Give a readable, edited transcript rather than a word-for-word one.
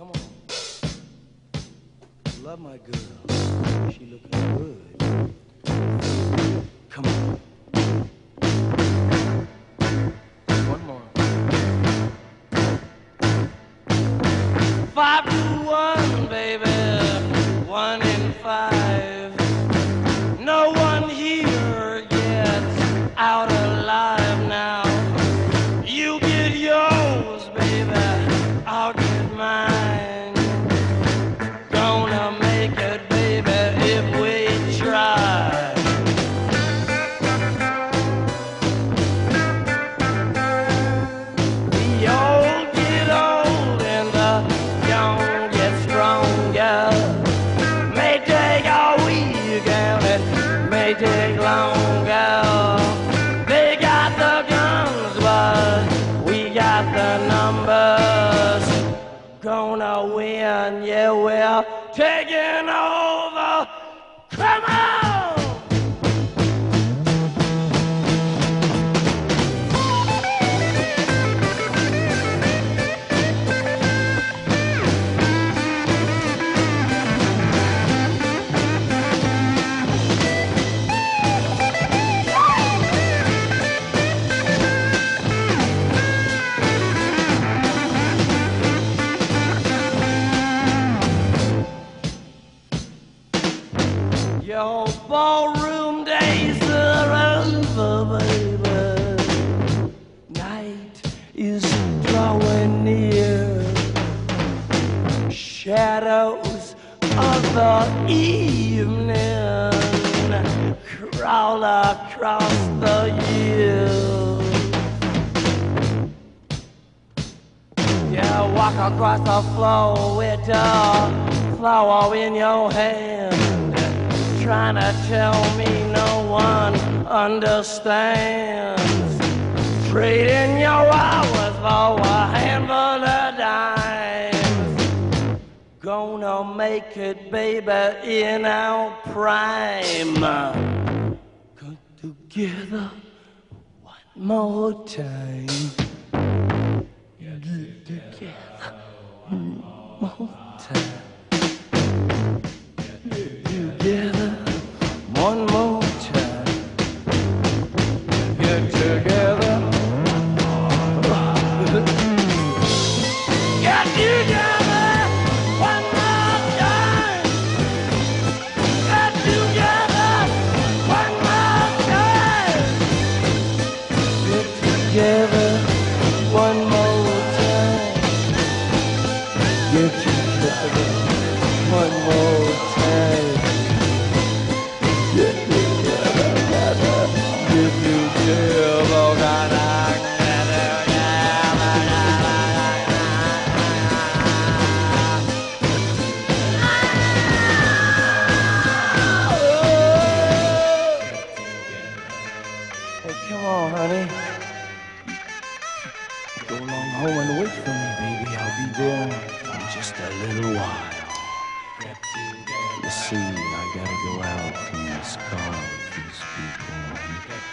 Come on. Love my girl. She looking good. Come on. One more. 5 to 1, baby. 1 in 5. No one here gets out alive now. You get yours, baby. I'll get mine. Gonna make it, baby, if we try. The old get old and the young get stronger. May take a week and it may take longer. They got the guns, but we got the numbers. Gonna win, yeah, we're taking over. Come on! Your ballroom days are over, baby. Night is drawing near. Shadows of the evening crawl across the years. You walk across the floor with a flower in your hand, trying to tell me no one understands. Trading your hours for a handful of dimes. Gonna make it, baby, in our prime. Come together one more time. Get together one more time. Together one more time. Get together. Get together one more time. Get together one more time. Get together one more time. Get together one more time. Hey, come on, honey. Go along home and wait for me, baby. I'll be there in just a little while. You see, I gotta go out in this car with these people.